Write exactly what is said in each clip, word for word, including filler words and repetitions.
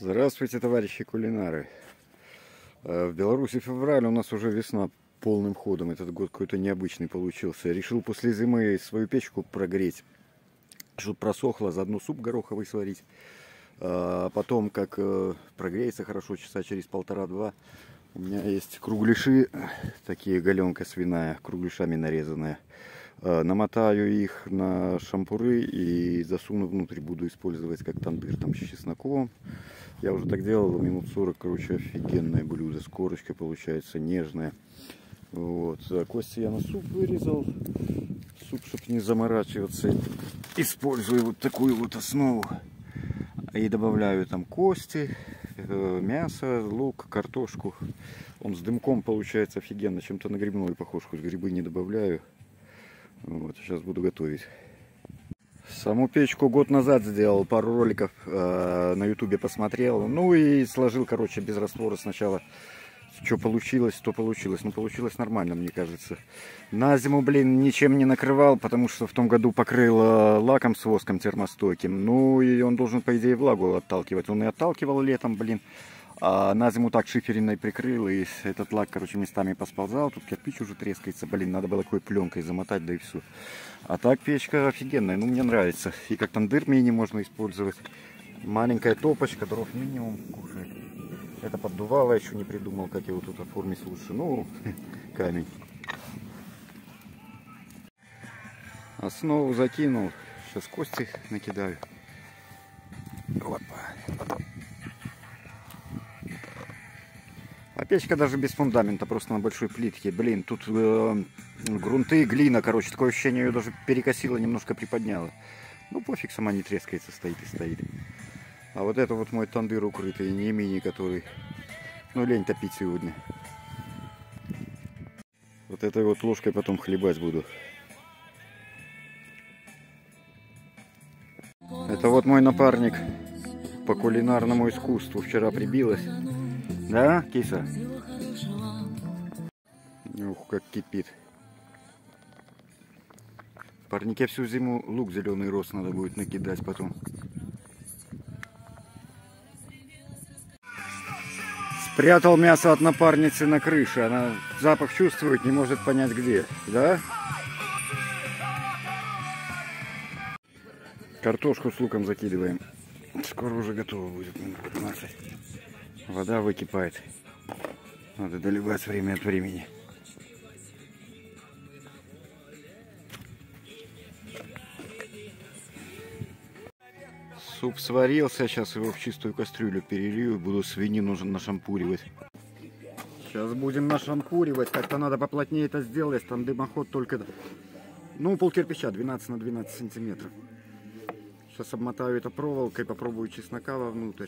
Здравствуйте, товарищи кулинары. В Беларуси февраль, у нас уже весна полным ходом. Этот год какой-то необычный получился. Решил после зимы свою печку прогреть, чтобы просохло, заодно суп гороховый сварить. А потом, как прогреется хорошо, часа через полтора-два, у меня есть кругляши, такие галенка свиная, кругляшами нарезанная. Намотаю их на шампуры и засуну внутрь, буду использовать как тандыр там с чесноком. Я уже так делал минут сорок, короче, офигенное блюдо с корочкой получается, нежное. Вот. Кости я на суп вырезал, суп, чтобы не заморачиваться, использую вот такую вот основу и добавляю там кости, мясо, лук, картошку. Он с дымком получается офигенно, чем-то на грибной похож, хоть грибы не добавляю. Вот, сейчас буду готовить. Саму печку год назад сделал, пару роликов э, на ютубе посмотрел. Ну и сложил, короче, без раствора сначала. Что получилось, то получилось. Ну, получилось нормально, мне кажется. На зиму, блин, ничем не накрывал, потому что в том году покрыл э, лаком с воском термостойким. Ну и он должен, по идее, влагу отталкивать. Он и отталкивал летом, блин. А на зиму так шифериной прикрыл, и этот лак, короче, местами посползал. Тут кирпич уже трескается, блин, надо было такой пленкой замотать, да и все. А так печка офигенная, ну мне нравится. И как тандыр мини можно использовать. Маленькая топочка, дров минимум кушает. Это поддувало, еще не придумал, как его тут оформить лучше. Ну, камень. Основу закинул, сейчас кости накидаю. Опа. А печка даже без фундамента, просто на большой плитке. Блин, тут э, грунты, глина, короче, такое ощущение, ее даже перекосило, немножко приподняло. Ну пофиг, сама не трескается, стоит и стоит. А вот это вот мой тандыр укрытый, не мини, который, ну, лень топить сегодня. Вот этой вот ложкой потом хлебать буду. Это вот мой напарник по кулинарному искусству, вчера прибилась. Да, киса? Ух, как кипит. В парнике всю зиму лук зеленый рос надо будет накидать потом. Спрятал мясо от напарницы на крыше. Она запах чувствует, не может понять где. Да? Картошку с луком закидываем. Скоро уже готово будет, минут пятнадцать. Вода выкипает. Надо доливать время от времени. Суп сварился, сейчас его в чистую кастрюлю перелью, буду свинину нашампуривать. Сейчас будем нашампуривать, как-то надо поплотнее это сделать, там дымоход только, ну, пол кирпича, двенадцать на двенадцать сантиметров. Сейчас обмотаю это проволокой, попробую чеснока вовнутрь.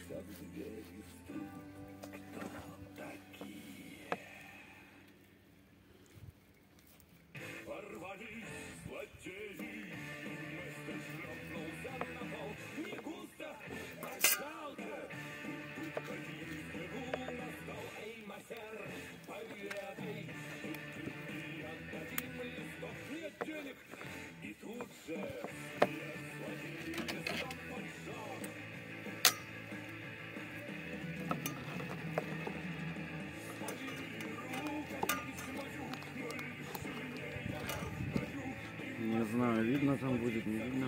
Не знаю, видно там будет, не видно.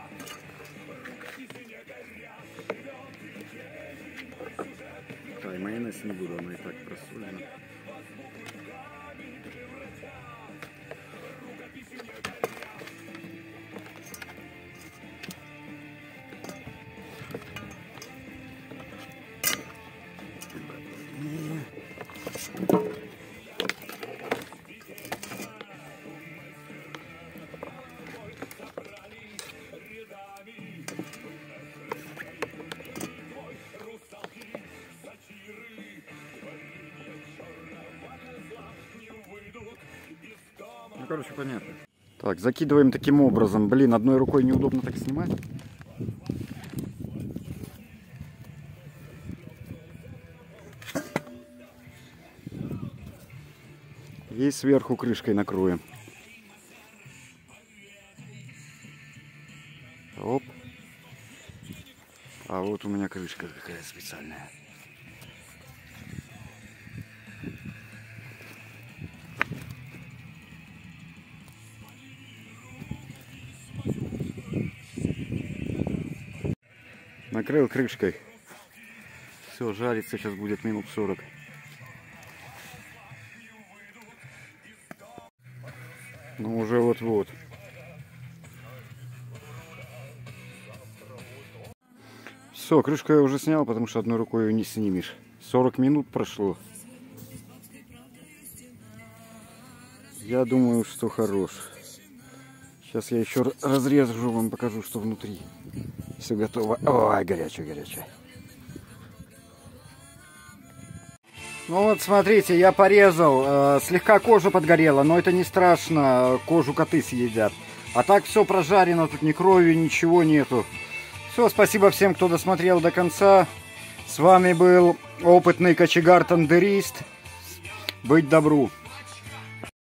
Да, и майонез не буду, она и так просолена. Ну, короче, понятно. Так, закидываем таким образом. Блин, одной рукой неудобно так снимать. И сверху крышкой накроем. Оп. А вот у меня крышка какая специальная. Накрыл крышкой. Все, жарится сейчас будет минут сорок. Ну уже вот-вот. Все, крышку я уже снял, потому что одной рукой ее не снимешь. сорок минут прошло. Я думаю, что хорош. Сейчас я еще разрежу, вам покажу, что внутри. Все готово. Ой, горячая, горячая. Ну вот, смотрите, я порезал. Э, слегка кожа подгорела, но это не страшно. Кожу коты съедят. А так все прожарено, тут ни крови, ничего нету. Все, спасибо всем, кто досмотрел до конца. С вами был опытный кочегар-тандерист. Быть добру.